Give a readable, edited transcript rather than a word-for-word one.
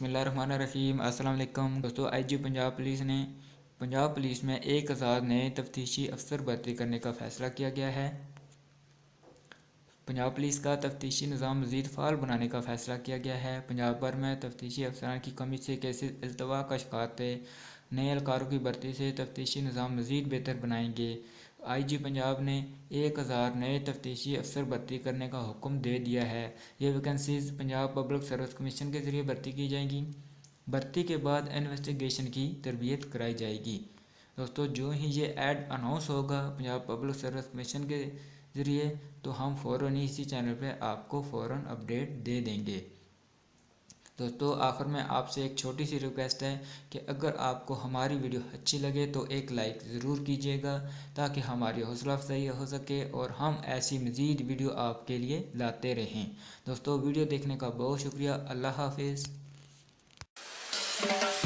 बिस्मिल्लाहिर्रहमानिर्रहीम। अस्सलाम वालेकुम दोस्तों। आईजी पंजाब पुलिस ने पंजाब पुलिस में 1000 नए तफ्तीशी अफसर भर्ती करने का फ़ैसला किया गया है। पंजाब पुलिस का तफ्तीशी निज़ाम मज़ीद फ़ाल बनाने का फ़ैसला किया गया है। पंजाब भर में तफ्तीशी अफसरान की कमी से कैसे अल्तवा का शिकार थे। नए एहलकारों की भर्ती से तफ्तीशी निज़ाम मज़ीद बेहतर बनाएंगे। आईजी पंजाब ने 1000 नए तफ्तीशी अफसर भर्ती करने का हुक्म दे दिया है। ये vacancies Punjab public service commission के ज़रिए भर्ती की जाएंगी। भर्ती के बाद इन्वेस्टिगेशन की तरबियत कराई जाएगी। दोस्तों, जो ही ये ऐड अनाउंस होगा पंजाब पब्लिक सर्विस कमीशन के ज़रिए तो हम फ़ौरन ही इसी चैनल पे आपको फ़ौरन अपडेट दे देंगे। दोस्तों, आखिर में आपसे एक छोटी सी रिक्वेस्ट है कि अगर आपको हमारी वीडियो अच्छी लगे तो एक लाइक ज़रूर कीजिएगा ताकि हमारी हौसला अफजाई हो सके और हम ऐसी मज़ीद वीडियो आपके लिए लाते रहें। दोस्तों, वीडियो देखने का बहुत शुक्रिया। अल्लाह हाफिज़।